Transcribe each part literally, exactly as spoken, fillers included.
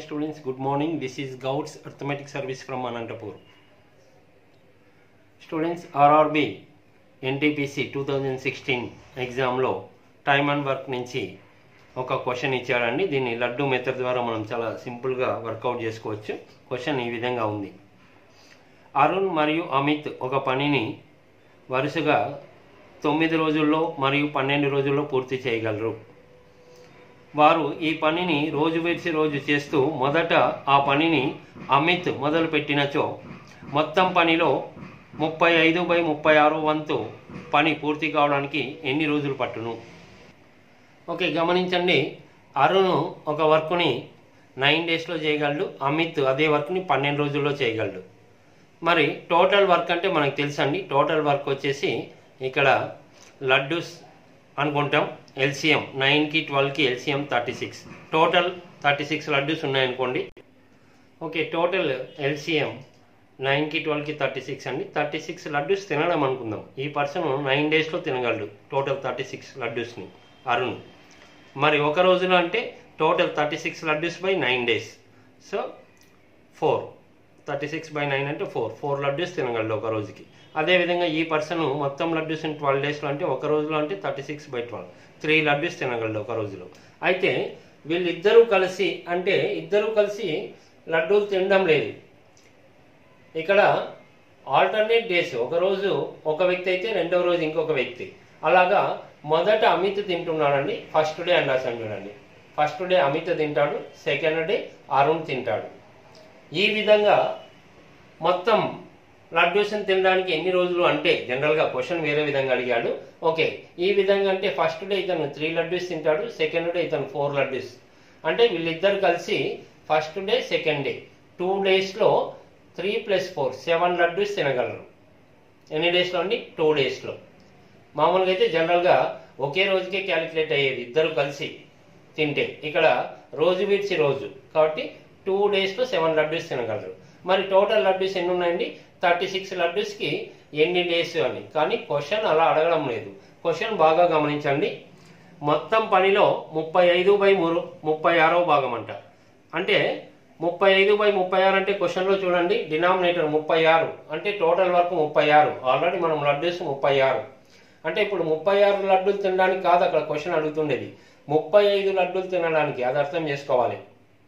students, good morning. This is Gauds Arithmetic Service from Anantapur. Students, R R B N T P C twenty sixteen exam లో time and work నుంచి ఒక question ఇచ్చారండి. దీన్ని laddu method ద్వారా మనం చాలా సింపుల్గా వర్కౌట్ చేసుకోవచ్చు. క్వశ్చన్ ఈ విధంగా ఉంది. అరుణ్ మరియు అమిత్ ఒక పనిని వరుసగా తొమ్మిది రోజుల్లో మరియు పన్నెండు రోజుల్లో పూర్తి చేయగలరు. వారు ఈ పనిని రోజు విడిచి రోజు చేస్తూ మొదట ఆ పనిని అమిత్ మొదలు పెట్టినచో మొత్తం పనిలో ముప్పై ఐదు బై ముప్పై ఆరు వంతు పని పూర్తి కావడానికి ఎన్ని రోజులు పట్టును? ఓకే, గమనించండి. అరుణ్ ఒక వర్క్ని నైన్ డేస్లో చేయగలడు, అమిత్ అదే వర్క్ని పన్నెండు రోజుల్లో చేయగలడు. మరి టోటల్ వర్క్ అంటే మనకు తెలుసండి. టోటల్ వర్క్ వచ్చేసి ఇక్కడ లడ్డూస్ అనుకుంటాం. ఎల్సిఎం నైన్కి ట్వెల్వ్కి LCM thirty six total thirty six laddoos ఉన్నాయనుకోండి. ఓకే, టోటల్ ఎల్సిఎం నైన్కి ట్వెల్వ్కి థర్టీ సిక్స్ అండి. థర్టీ సిక్స్ లడ్డూస్ తినడం అనుకుందాం. ఈ పర్సన్ నైన్ డేస్లో తినగలడు టోటల్ థర్టీ సిక్స్ లడ్డూస్ని అరుణ్. మరి ఒక రోజులో అంటే total thirty six laddoos by nine days, so for thirty six by nine అంటే ఫోర్ ఫోర్ లడ్డూస్ తినగలడు ఒక రోజుకి. అదేవిధంగా ఈ పర్సన్ మొత్తం లడ్డూస్ ట్వెల్వ్ డేస్లో అంటే ఒక రోజులో అంటే thirty six by twelve three laddoos తినగలడు ఒక రోజులో. అయితే వీళ్ళిద్దరూ కలిసి అంటే ఇద్దరూ కలిసి లడ్డూలు తినడం లేదు. ఇక్కడ ఆల్టర్నేట్ డేస్, ఒక రోజు ఒక వ్యక్తి అయితే రెండవ రోజు ఇంకొక వ్యక్తి. అలాగా మొదట అమిత్ తింటున్నాడండి. ఫస్ట్ డే అండ్ అసలు చూడండి, ఫస్ట్ డే అమిత్ తింటాడు, సెకండ్ డే అరుణ్ తింటాడు. ఈ విధంగా మొత్తం లడ్డూస్ని తినడానికి ఎన్ని రోజులు అంటే జనరల్గా క్వశ్చన్ వేరే విధంగా అడిగాడు. ఓకే, ఈ విధంగా అంటే ఫస్ట్ డే ఇతను త్రీ లడ్డూస్ తింటాడు, సెకండ్ డే ఇతను ఫోర్ లడ్డూస్. అంటే వీళ్ళిద్దరు కలిసి first day second day two డేస్లో three plus four seven laddoos తినగలరు. ఎన్ని డేస్లో అండి? టూ డేస్లో. మామూలుగా అయితే జనరల్గా ఒకే రోజుకే క్యాలిక్యులేట్ అయ్యేది ఇద్దరు కలిసి తింటే. ఇక్కడ రోజు విడిచి రోజు కాబట్టి టూ డేస్లో సెవెన్ లడ్డూస్ తినగలరు. మరి టోటల్ లడ్డూస్ ఎన్ని ఉన్నాయండి? థర్టీ సిక్స్ లడ్డూస్కి ఎన్ని డేస్ అని. కానీ క్వశ్చన్ అలా అడగడం లేదు. క్వశ్చన్ బాగా గమనించండి. మొత్తం పనిలో ముప్పై ఐదు బై మూడు ముప్పై ఆరో భాగం అంట. అంటే ముప్పై ఐదు బై ముప్పై ఆరు అంటే క్వశ్చన్లో చూడండి, డినామినేటర్ ముప్పై ఆరు అంటే టోటల్ వరకు ముప్పై ఆరు. ఆల్రెడీ మనం లడ్డూస్ ముప్పై ఆరు అంటే ఇప్పుడు ముప్పై ఆరు లడ్డూలు తినడానికి కాదు అక్కడ క్వశ్చన్ అడుగుతుండేది, ముప్పై ఐదు లడ్డూలు తినడానికి. అది అర్థం చేసుకోవాలి.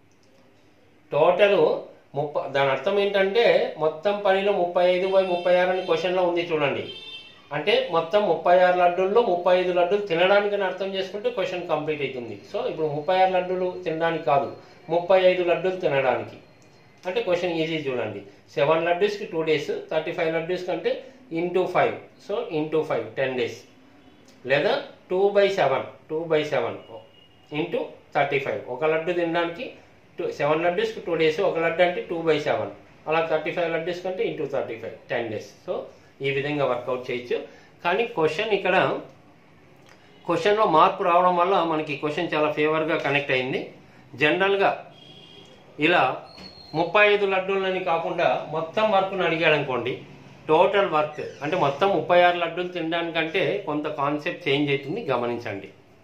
టోటల్ ముప్పై దాని అర్థం ఏంటంటే మొత్తం పనిలో ముప్పై ఐదు బై ముప్పై ఆరు అని క్వశ్చన్లో ఉంది చూడండి. అంటే మొత్తం ముప్పై ఆరు లడ్డూల్లో ముప్పై ఐదు లడ్డూలు తినడానికి అని అర్థం చేసుకుంటే క్వశ్చన్ కంప్లీట్ అవుతుంది. సో ఇప్పుడు ముప్పై ఆరు లడ్డూలు తినడానికి కాదు, ముప్పై ఐదు లడ్డూలు తినడానికి. అంటే క్వశ్చన్ ఈజీ చూడండి. సెవెన్ లడ్డూస్కి two days, thirty five laddoos కంటే into five, so into five ten days. లేదా two by seven two by seven into thirty five ఒక లడ్డు తినడానికి టూ సెవెన్ లడ్డూస్కి టూ డేస్, ఒక లడ్డు అంటే టూ బై సెవెన్. అలా థర్టీ ఫైవ్ లడ్డూస్ కంటే into thirty five ten days. So ఈ విధంగా వర్కౌట్ చేయొచ్చు. కానీ క్వశ్చన్ ఇక్కడ క్వశ్చన్లో మార్పు రావడం వల్ల మనకి క్వశ్చన్ చాలా ఫేవర్గా కనెక్ట్ అయింది. జనరల్గా ఇలా ముప్పై ఐదు లడ్డూలని కాకుండా మొత్తం వర్క్ను అడిగాడు అనుకోండి, టోటల్ వర్క్ అంటే మొత్తం ముప్పై ఆరు లడ్డూలు తినడానికంటే కొంత కాన్సెప్ట్ చేంజ్ అవుతుంది, గమనించండి.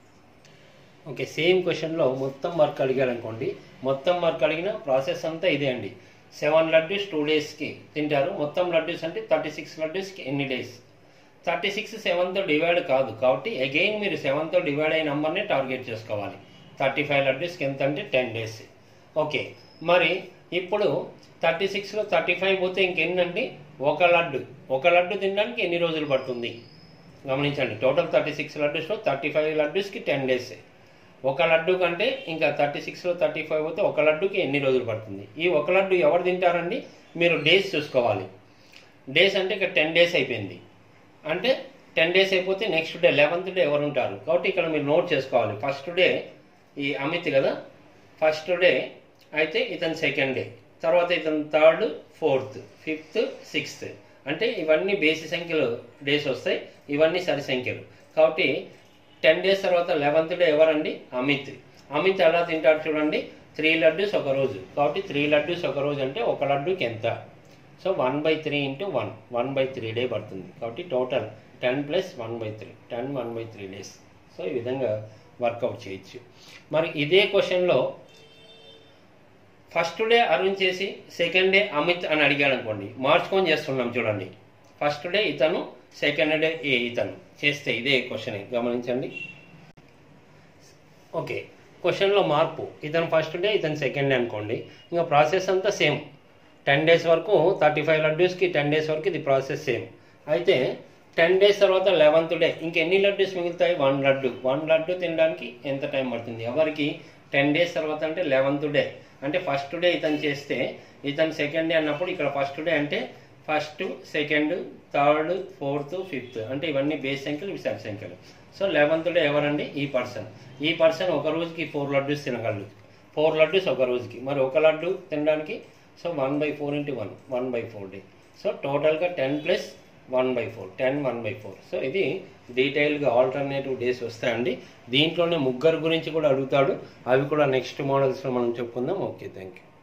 ఓకే, సేమ్ క్వశ్చన్లో మొత్తం వర్క్ అడిగాడు అనుకోండి, మొత్తం వర్క్ అడిగిన ప్రాసెస్ అంతా ఇదే అండి. సెవెన్ లడ్డూస్ టూ డేస్కి తింటారు. మొత్తం లడ్డూస్ అంటే థర్టీ సిక్స్ లడ్డూస్కి ఎన్ని డేస్? థర్టీ సిక్స్ సెవెన్తో డివైడ్ కాదు కాబట్టి అగైన్ మీరు సెవెన్తో డివైడ్ అయిన నెంబర్నే టార్గెట్ చేసుకోవాలి. థర్టీ ఫైవ్ లడ్డూస్కి ఎంత అంటే టెన్ డేస్. ఓకే, మరి ఇప్పుడు థర్టీ సిక్స్లో థర్టీ ఫైవ్ పోతే ఇంకెన్నండి? ఒక లడ్డు ఒక లడ్డు తినడానికి ఎన్ని రోజులు పడుతుంది గమనించండి. టోటల్ థర్టీ సిక్స్ లడ్డూస్లో థర్టీ ఫైవ్ లడ్డూస్కి టెన్ డేస్. ఒక లడ్డు కంటే ఇంకా థర్టీ సిక్స్లో థర్టీ ఫైవ్ పోతే ఒక లడ్డుకి ఎన్ని రోజులు పడుతుంది? ఈ ఒక లడ్డు ఎవరు తింటారండి? మీరు డేస్ చూసుకోవాలి. డేస్ అంటే ఇక్కడ టెన్ డేస్ అయిపోయింది. అంటే టెన్ డేస్ అయిపోతే నెక్స్ట్ డే లెవెన్త్ డే ఎవరు ఉంటారు? కాబట్టి ఇక్కడ మీరు నోట్ చేసుకోవాలి. ఫస్ట్ డే ఈ అమిత్ కదా, ఫస్ట్ డే అయితే ఇతను సెకండ్ డే, తర్వాత ఇతను థర్డ్, ఫోర్త్, ఫిఫ్త్, సిక్స్త్. అంటే ఇవన్నీ బేసి సంఖ్యలు డేస్ వస్తాయి, ఇవన్నీ సరి సంఖ్యలు. కాబట్టి టెన్ డేస్ తర్వాత లెవెన్త్ డే ఎవరండి? అమిత్. అమిత్ ఎలా తింటాడు చూడండి, త్రీ లడ్డూస్ ఒక రోజు. కాబట్టి త్రీ లడ్డూస్ ఒక రోజు అంటే ఒక లడ్డూకి ఎంత? So one by three into one one by three day పడుతుంది. కాబట్టి total ten plus one by three ten one by three days. So ఈ విధంగా వర్కౌట్ చేయొచ్చు. మరి ఇదే క్వశ్చన్లో ఫస్ట్ డే అరుణ్ చేసి సెకండ్ డే అమిత్ అని అడిగాడు అనుకోండి, మార్చుకొని చేస్తున్నాం చూడండి. ఫస్ట్ డే ఇతను, సెకండ్ డే ఏ ఇతను చేస్తే ఇదే క్వశ్చన్ గమనించండి. ఓకే, క్వశ్చన్లో మార్పు, ఇతను ఫస్ట్ డే ఇతను సెకండ్ డే అనుకోండి, ఇంకా ప్రాసెస్ అంతా సేమ్. టెన్ డేస్ వరకు థర్టీ ఫైవ్ లడ్డూస్కి టెన్ డేస్ వరకు ఇది ప్రాసెస్ సేమ్. అయితే టెన్ డేస్ తర్వాత లెవెన్త్ డే ఇంకెన్ని లడ్డూస్ మిగులుతాయి? వన్ లడ్డు. వన్ లడ్డు తినడానికి ఎంత టైం పడుతుంది? ఎవరికి? టెన్ డేస్ తర్వాత అంటే లెవెన్త్ డే. అంటే ఫస్ట్ డే ఇతను చేస్తే ఇతను సెకండ్ డే అన్నప్పుడు ఇక్కడ ఫస్ట్ డే అంటే first, second, third, fourth, fifth, అంటే ఇవన్నీ బేస్ సంఖ్యలు, ఇవి సబ్ సంఖ్యలు. సో లెవెన్త్ డే ఎవరండి? ఈ పర్సన్. ఈ పర్సన్ ఒక రోజుకి ఫోర్ లడ్డూస్ తినగలడు. ఫోర్ లడ్డూస్ ఒక రోజుకి, మరి ఒక లడ్డు తినడానికి so one by four into one, one by four day. So టోటల్గా ten plus one by four, ten one by four. So ఇది డీటెయిల్గా ఆల్టర్నేటివ్ డేస్ వస్తాయండి. దీంట్లోనే ముగ్గురు గురించి కూడా అడుగుతాడు, అవి కూడా నెక్స్ట్ మోడల్స్లో మనం చెప్పుకుందాం. Okay, thank you.